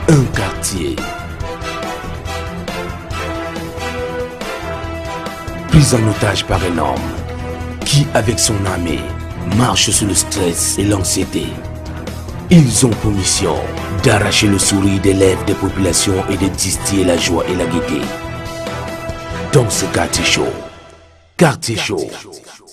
Un quartier pris en otage par un homme qui, avec son armée, marche sous le stress et l'anxiété. Ils ont pour mission d'arracher le sourire des lèvres des populations et de distiller la joie et la gaieté. Dans ce quartier chaud.